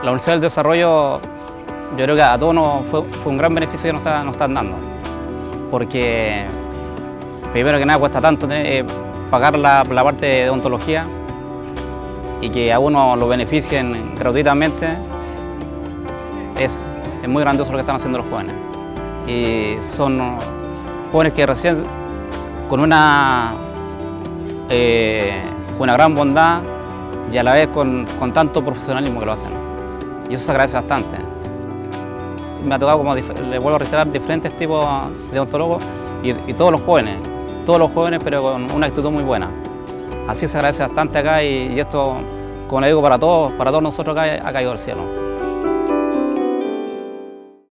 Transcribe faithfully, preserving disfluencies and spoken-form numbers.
La Universidad del Desarrollo, yo creo que a todos nos fue, fue un gran beneficio que nos, está, nos están dando, porque primero que nada cuesta tanto tener, eh, pagar la, la parte de odontología y que a uno lo beneficien gratuitamente, es, es muy grandioso lo que están haciendo los jóvenes. Y son jóvenes que recién, con una, eh, una gran bondad y a la vez con, con tanto profesionalismo que lo hacen. Y eso se agradece bastante. Me ha tocado, como le vuelvo a reiterar, diferentes tipos de odontólogos y, y todos los jóvenes, todos los jóvenes, pero con una actitud muy buena. Así se agradece bastante acá y, y esto, como le digo, para todos, para todos nosotros acá ha caído del cielo.